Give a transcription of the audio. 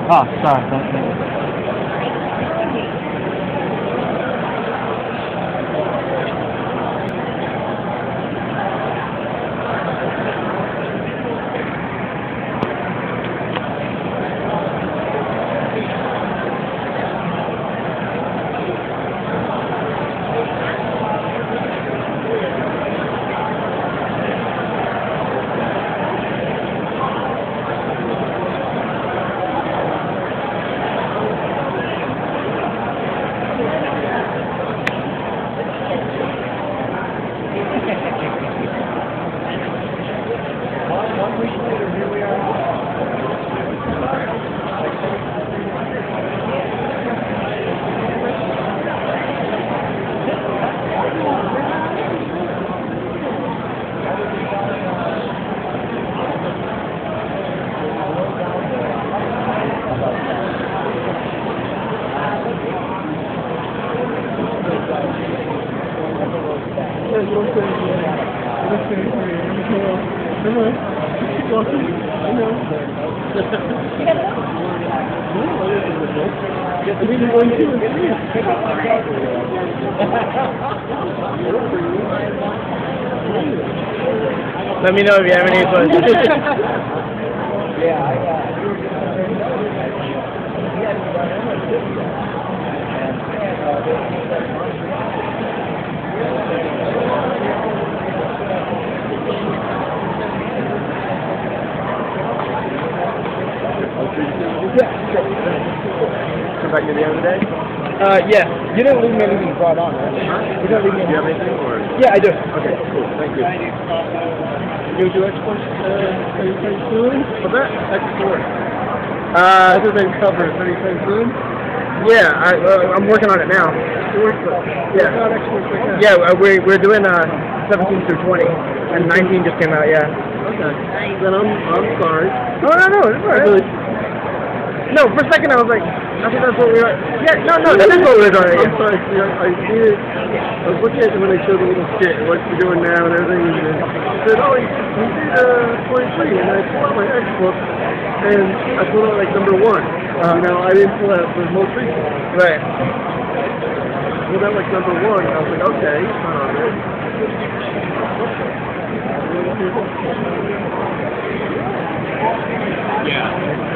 Oh, sorry. Thank you. Let me know if you have any questions. Yeah, I come back to the other day? Yeah. You didn't leave me anything brought on, right? Huh? You didn't leave me anything. Do you have anything, or? Yeah, I do. Okay, cool. Thank you. You do export anytime soon? What's that? Export. Other than cover, anytime soon? Yeah, I'm working on it now. You're working on it? Yeah. Yeah, we're doing 17 through 20, and 19 just came out, yeah. Okay. Then I'm sorry. No, it's alright. No, for a second I was like, I think that's what we were. Yeah, no, that is what we were doing. I'm sorry, I did. I was looking at it when they showed the little skit, what you're doing now and everything, and I said, oh, he did 23, and I pulled out my X book, and I pulled out like number 1. You know, I didn't pull out the most recent. Right. I pulled out like number 1, and I was like, okay. Yeah.